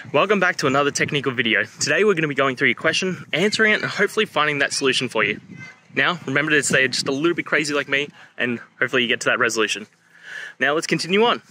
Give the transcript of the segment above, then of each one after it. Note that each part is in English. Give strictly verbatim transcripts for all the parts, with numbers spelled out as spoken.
Welcome back to another technical video. Today we're going to be going through your question, answering it, and hopefully finding that solution for you. Now, remember to stay just a little bit crazy like me, and hopefully you get to that resolution. Now let's continue on.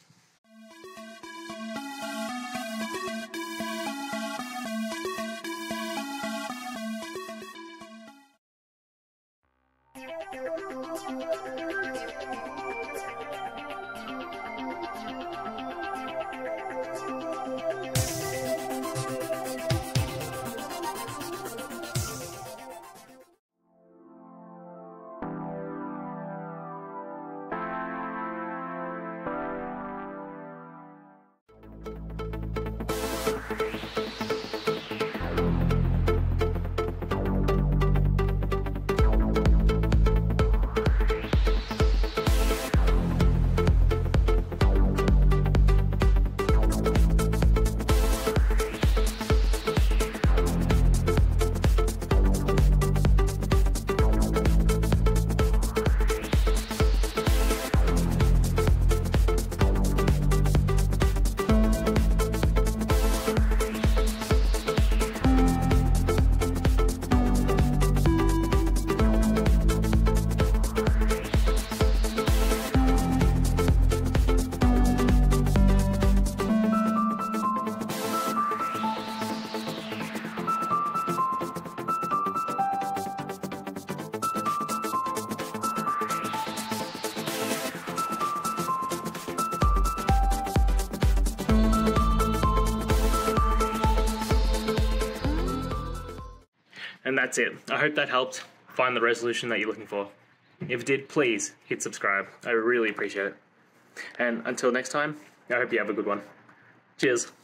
And that's it. I hope that helped find the resolution that you're looking for. If it did, please hit subscribe. I really appreciate it. And until next time, I hope you have a good one. Cheers.